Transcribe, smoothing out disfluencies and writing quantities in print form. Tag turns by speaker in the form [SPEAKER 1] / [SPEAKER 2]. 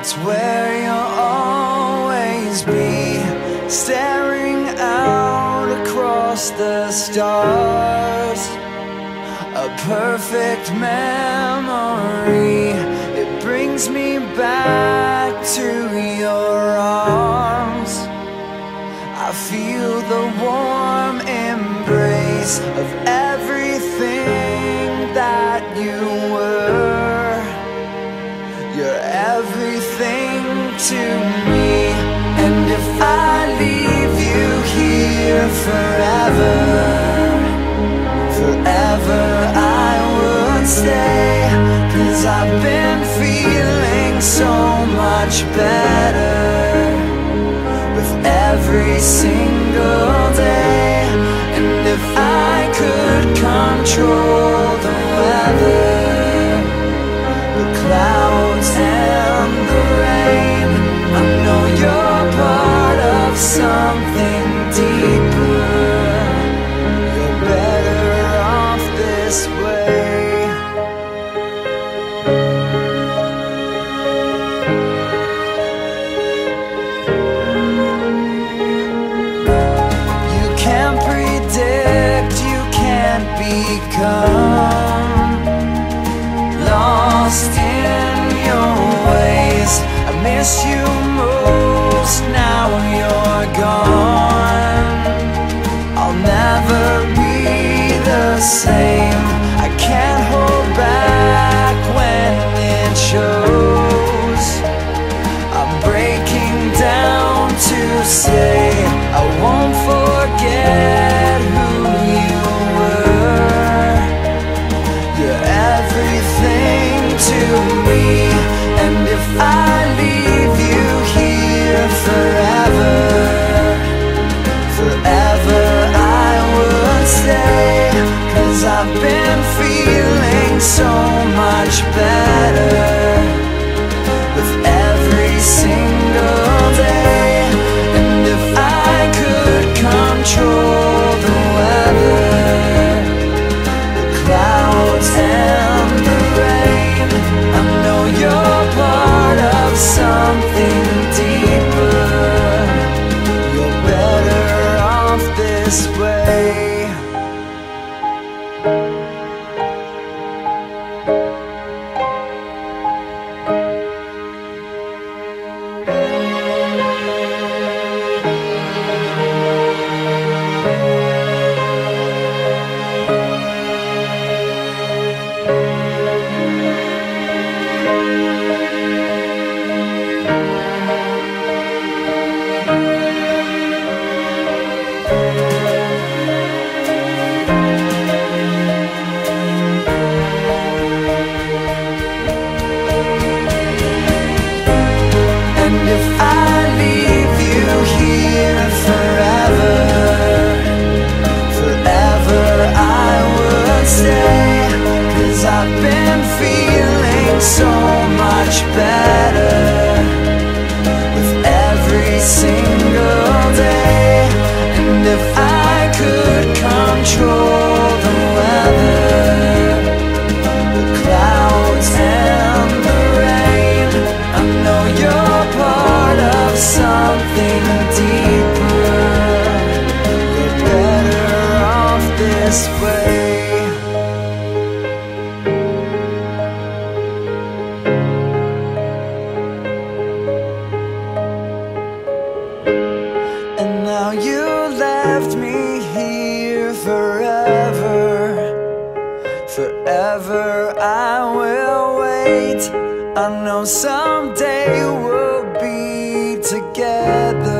[SPEAKER 1] It's where you'll always be, staring out across the stars. A perfect memory, it brings me back to your arms. I feel the warm embrace of everything that you were. You're everything to me, and if I leave you here forever, forever I would stay. 'Cause I've been feeling so much better with every single day. And if I could control the weather, the clouds and the rain, I know you're part of something deeper. You're better off this way. You can't predict, you can't become lost in your ways. I miss you most, now you're gone. I'll never be the same. I can't hold back when it shows. I'm breaking down to say I won't forget who you were. You're everything to me, and if I leave you here forever, forever I would stay. 'Cause I've been feeling so much better with every single day. And if I could control the weather, the clouds and the rain, I know you're part of something deeper. You're better off this way. And if I leave you here forever, forever I would stay. 'Cause I've been feeling so much better with every single day. And if I could control the weather, the clouds and the rain, I know you're part of something deeper. You're better off this way. And now you left me here forever, forever I will wait. I know someday we'll be together.